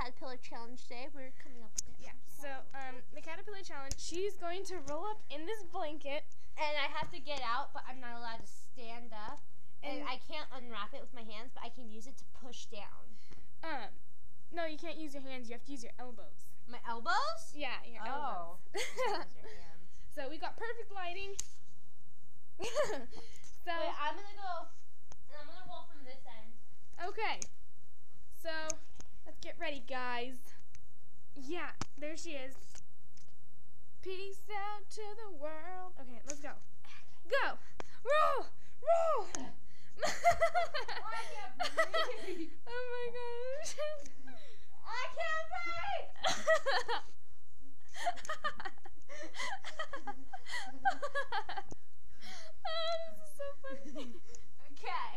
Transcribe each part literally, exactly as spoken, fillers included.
caterpillar challenge today. We're coming up with it. Yeah. So um, the caterpillar challenge. She's going to roll up in this blanket, and I have to get out, but I'm not allowed to stand up. And, and I can't unwrap it with my hands, but I can use it to push down. Um, no, you can't use your hands. You have to use your elbows. My elbows? Yeah, your oh. elbows. Your hands. So we got perfect lighting. So wait, I'm gonna go, and I'm gonna roll from this end. Okay. So let's get ready, guys. Yeah, there she is. Peace out to the world. Okay, let's go. Go. Roll. Roll. I can't breathe. Oh my gosh. I can't breathe. Oh, this is so funny. Okay.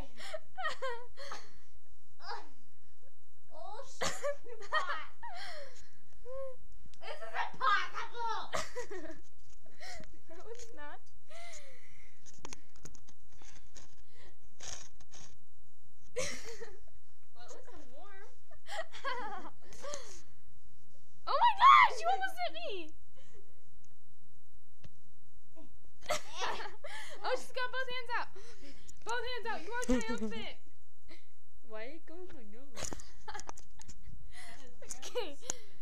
Oh, shit. Pot. This isn't possible. No, it's not. Well, it looks warm. Oh my gosh, you almost hit me. Oh, she's got both hands out. Both hands out. You are triumphant. Why are you going my nose? Okay.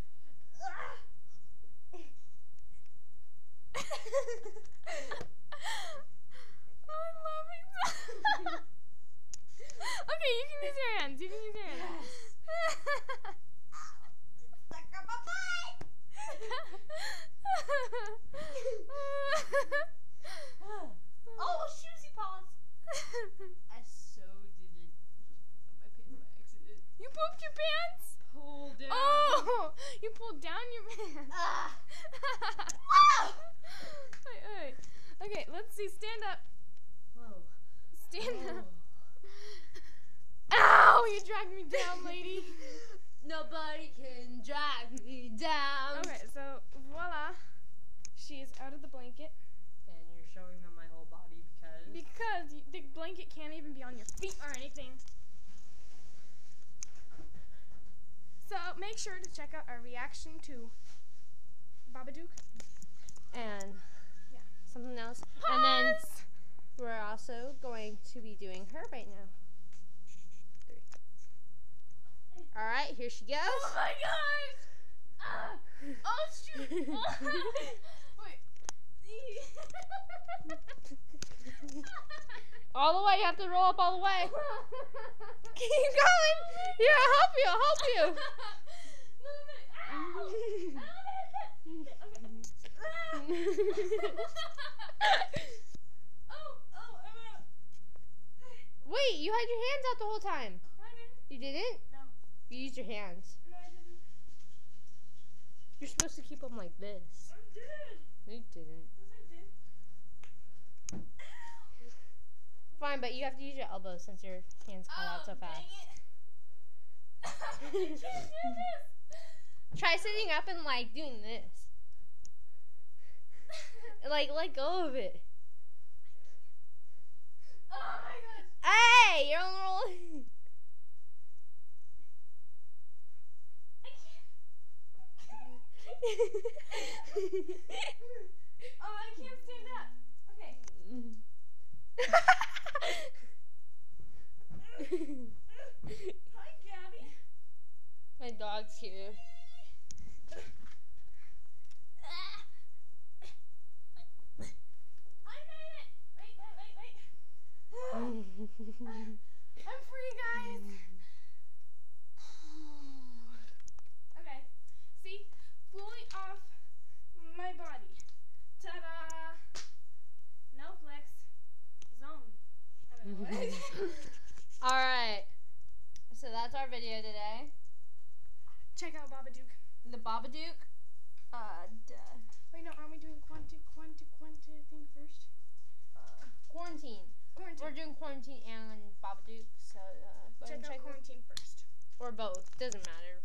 I'm laughing so Okay, you can use your hands. You can use your hands. It's stuck up my butt. Oh, shoesy paws. I so didn't just pull down my pants by accident. You pooped your pants? Pull down. Oh, you pulled down your pants. Ah. Whoa. Wait, wait. Okay, let's see. Stand up. Whoa. Stand Whoa. up. Ow! You dragged me down, lady. Nobody can drag me down. Okay, so voila. She's out of the blanket. And you're showing them my whole body because? Because you, the blanket can't even be on your feet or anything. So make sure to check out our reaction to Babadook. And yeah, something else. Pause! And then we're also going to be doing her right now. Three. All right, here she goes. Oh my gosh! Uh, oh shoot! Wait. All the way, you have to roll up all the way. Keep going. Here, I'll help you. I'll help you. No, no, no. Oh, oh, I'm out. Wait, you had your hands out the whole time. I didn't. You didn't? No. You used your hands. No, I didn't. You're supposed to keep them like this. I did. No, you didn't. Yes, I did. Fine, but you have to use your elbows since your hands cut out so fast. I can't do this. Try sitting up and like doing this. Like, let go of it. Oh my gosh. Hey, you're on the roll. I can't. Oh, I can't stand up. Okay. Hi, Gabby. My dog's here. I made it. Wait, wait, wait, wait. I'm free, guys. Okay. See? Fully off my body. Ta-da! No flex. Zone. I don't know what it is. All right. So that's our video today. Check out Babadook. The Babadook. Uh, duh. Wait, no, aren't we doing quanti, quanti, quanti thing first? Uh, quarantine. Quarantine. We're doing quarantine and Babadook. So uh, go ahead check and out check quarantine first. Or both. Doesn't matter.